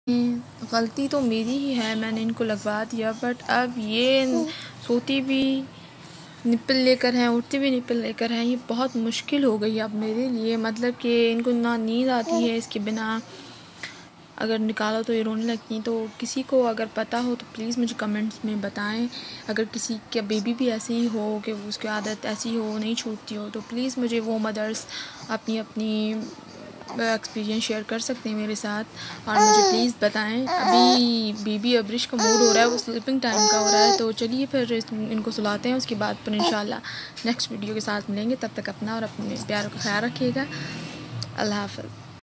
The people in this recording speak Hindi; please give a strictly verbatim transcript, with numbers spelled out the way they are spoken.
गलती तो मेरी ही है, मैंने इनको लगवा दिया, बट अब ये सोती भी निप्पल लेकर हैं, उठती भी निप्पल लेकर हैं। ये बहुत मुश्किल हो गई अब मेरे लिए, मतलब कि इनको ना नींद आती है इसके बिना, अगर निकालो तो ये रोने लगती हैं। तो किसी को अगर पता हो तो प्लीज़ मुझे कमेंट्स में बताएं। अगर किसी का बेबी भी ऐसे ही हो कि उसकी आदत ऐसी हो, नहीं छूटती हो, तो प्लीज़ मुझे वो मदर्स अपनी अपनी एक्सपीरियंस शेयर कर सकते हैं मेरे साथ, और मुझे प्लीज़ बताएं। अभी बेबी अब्रिश का मूड हो रहा है, वो स्लीपिंग टाइम का हो रहा है, तो चलिए फिर इनको सुलाते हैं। उसके बाद फिर इंशाल्लाह नेक्स्ट वीडियो के साथ मिलेंगे। तब तक अपना और अपने प्यारों का ख्याल रखिएगा। अल्लाह हाफ़िज़।